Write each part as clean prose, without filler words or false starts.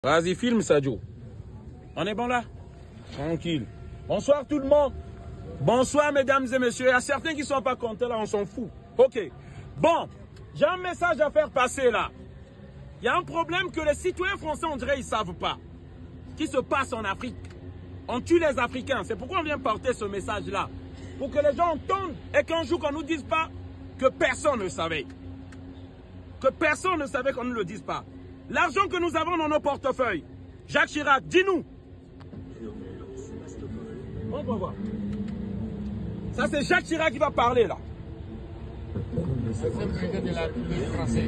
Vas-y, filme Sadio. On est bon là? Tranquille. Bonsoir tout le monde. Bonsoir mesdames et messieurs. Il y a certains qui ne sont pas contents là, on s'en fout. Ok. Bon, j'ai un message à faire passer là. Il y a un problème que les citoyens français, on dirait, ils ne savent pas. Qui se passe en Afrique. On tue les Africains. C'est pourquoi on vient porter ce message là. Pour que les gens entendent et qu'un jour qu'on ne nous dise pas que personne ne savait. Que personne ne savait qu'on ne le dise pas. L'argent que nous avons dans nos portefeuilles. Jacques Chirac, dis-nous. On va voir. Ça, c'est Jacques Chirac qui va parler, là. C'est le président de la République française.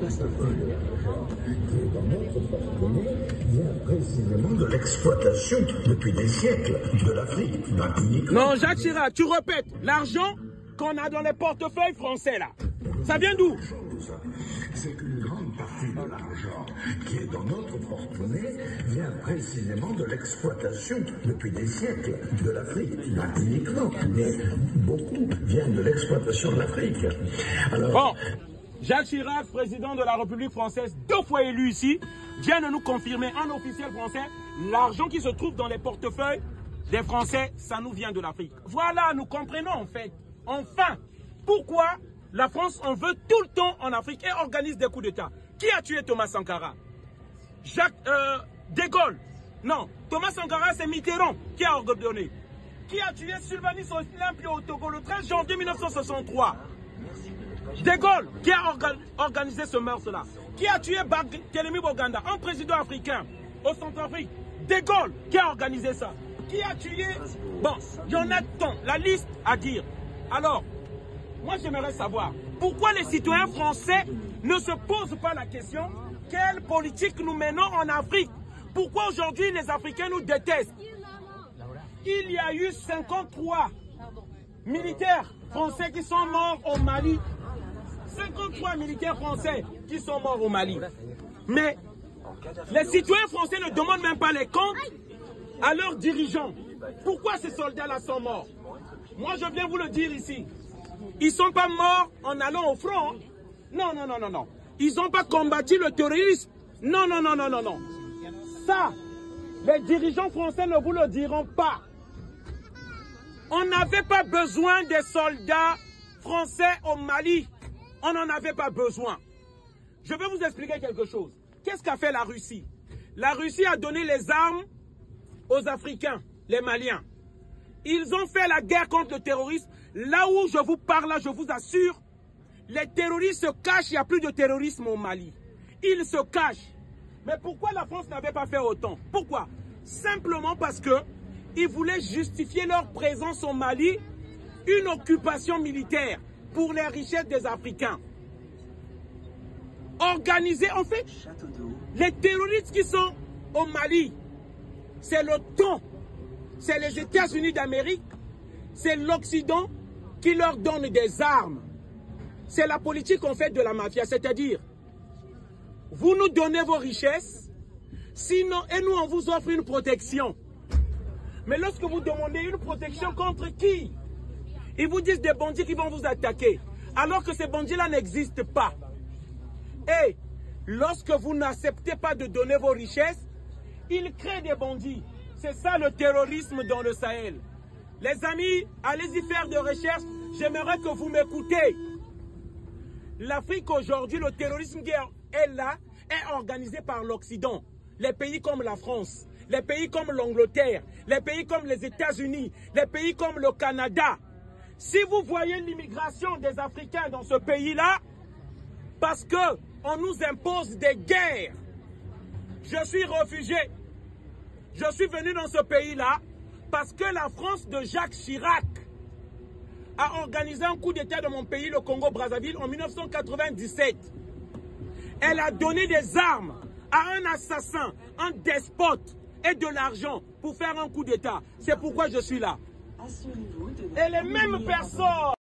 Vient précisément de l'exploitation depuis des siècles de l'Afrique. Non, Jacques Chirac, tu répètes. L'argent qu'on a dans les portefeuilles français, là. Ça vient d'où? C'est qu'une grande partie de l'argent qui est dans notre porte-monnaie vient précisément de l'exploitation depuis des siècles de l'Afrique. Not uniquement, mais beaucoup viennent de l'exploitation de l'Afrique. Alors... Bon, Jacques Chirac, président de la République française, 2 fois élu ici, vient de nous confirmer en officiel français, l'argent qui se trouve dans les portefeuilles des Français, ça nous vient de l'Afrique. Voilà, nous comprenons en fait, enfin, pourquoi la France en veut tout le temps en Afrique et organise des coups d'État. Qui a tué Thomas Sankara? De Gaulle. Non, Thomas Sankara, c'est Mitterrand qui a ordonné. Qui a tué Sylvanus Olympio au Togo le 13 janvier 1963? De Gaulle qui a organisé ce meurtre-là. Qui a tué Barthélemy Boganda, un président africain au Centrafrique? De Gaulle qui a organisé ça. Qui a tué... Bon, il y en a tant, la liste à dire. Alors, moi j'aimerais savoir pourquoi les citoyens français ne se posent pas la question quelle politique nous menons en Afrique. Pourquoi aujourd'hui les Africains nous détestent? Il y a eu 53 militaires français qui sont morts au Mali. 53 militaires français qui sont morts au Mali. Mais les citoyens français ne demandent même pas les comptes à leurs dirigeants. Pourquoi ces soldats-là sont morts? Moi je viens vous le dire ici. Ils ne sont pas morts en allant au front. Non, non, non, non, non. Ils n'ont pas combattu le terrorisme. Non, non, non, non, non, non. Ça, les dirigeants français ne vous le diront pas. On n'avait pas besoin des soldats français au Mali. On n'en avait pas besoin. Je vais vous expliquer quelque chose. Qu'est-ce qu'a fait la Russie? La Russie a donné les armes aux Africains, les Maliens. Ils ont fait la guerre contre le terrorisme. Là où je vous parle, là, je vous assure, les terroristes se cachent, il n'y a plus de terrorisme au Mali. Ils se cachent. Mais pourquoi la France n'avait pas fait autant? Pourquoi? Simplement parce qu'ils voulaient justifier leur présence au Mali, une occupation militaire pour les richesses des Africains. Organiser, en fait, les terroristes qui sont au Mali, c'est l'OTAN, c'est les États-Unis d'Amérique, c'est l'Occident qui leur donne des armes. C'est la politique en fait de la mafia, c'est-à-dire, vous nous donnez vos richesses, sinon, et nous on vous offre une protection. Mais lorsque vous demandez une protection contre qui? Ils vous disent des bandits qui vont vous attaquer, alors que ces bandits-là n'existent pas. Et lorsque vous n'acceptez pas de donner vos richesses, ils créent des bandits. C'est ça le terrorisme dans le Sahel. Les amis, allez-y faire des recherches. J'aimerais que vous m'écoutez. L'Afrique aujourd'hui, le terrorisme qui est là, est organisé par l'Occident. Les pays comme la France, les pays comme l'Angleterre, les pays comme les États-Unis, les pays comme le Canada. Si vous voyez l'immigration des Africains dans ce pays-là, parce qu'on nous impose des guerres. Je suis réfugié. Je suis venu dans ce pays-là parce que la France de Jacques Chirac a organisé un coup d'État dans mon pays, le Congo-Brazzaville, en 1997. Elle a donné des armes à un assassin, un despote et de l'argent pour faire un coup d'État. C'est pourquoi je suis là. Et les mêmes personnes...